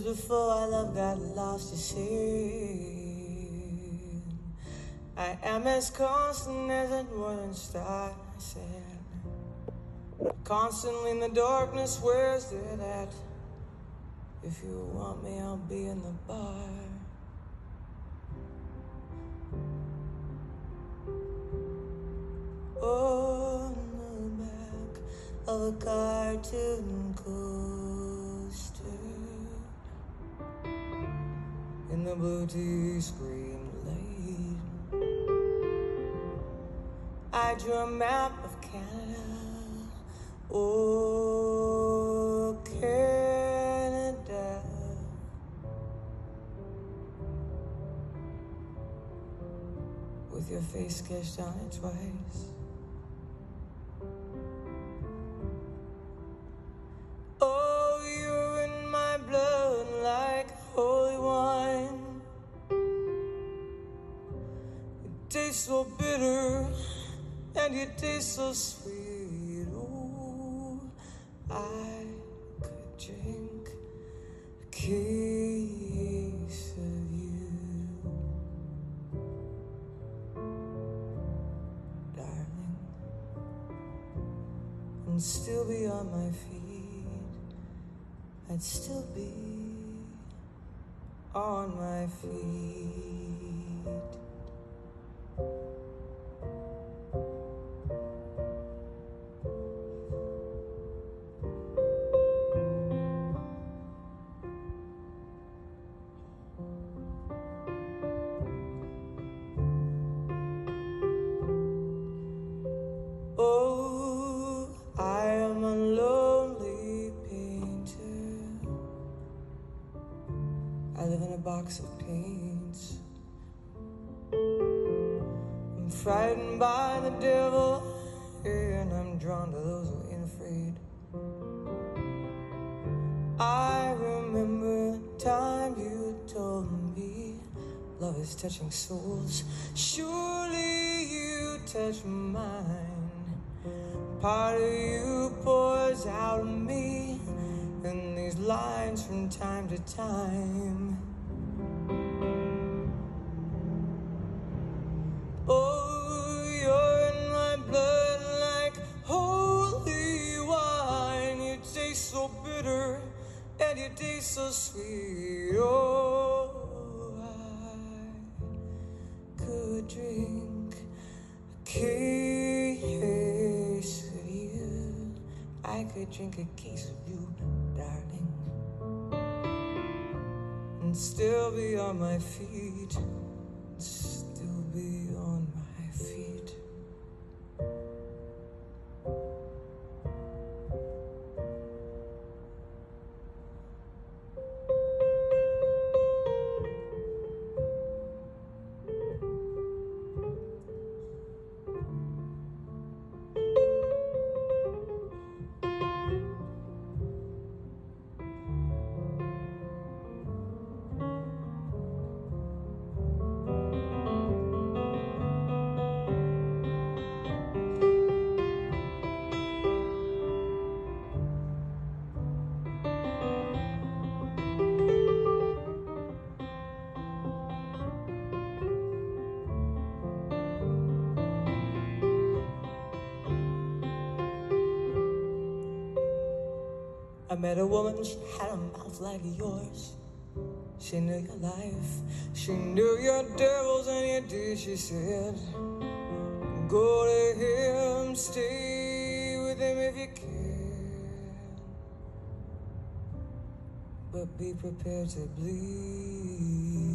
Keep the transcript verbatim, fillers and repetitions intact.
before our love got lost to sea. I am as constant as a northern star, I said. Constantly in the darkness, where's it at? If you want me, I'll be in the bar. On the back of a cartoon coaster, in the blue tea screen light, I drew a map of Canada. Oh, Canada. With your face sketched on it twice. Oh, you're in my blood like holy wine. You taste so bitter and you taste so sweet. Oh, I could drink a case of you, darling, and still be on my feet. I'd still be on my feet. Oh, I am a lonely painter. I live in a box of paints. I'm frightened by the devil, and I'm drawn to those who ain't afraid. I remember the time you told me love is touching souls. Surely you touch mine. Part of you pours out of me in these lines from time to time. Oh, you're in my blood like holy wine. You taste so bitter and you taste so sweet. Oh, I could drink a case of you. I could drink a case of you, darling, and still be on my feet, still be on my feet. I met a woman, she had a mouth like yours. She knew your life, she knew your devils and your deeds. She said, go to him, stay with him if you can, but be prepared to bleed.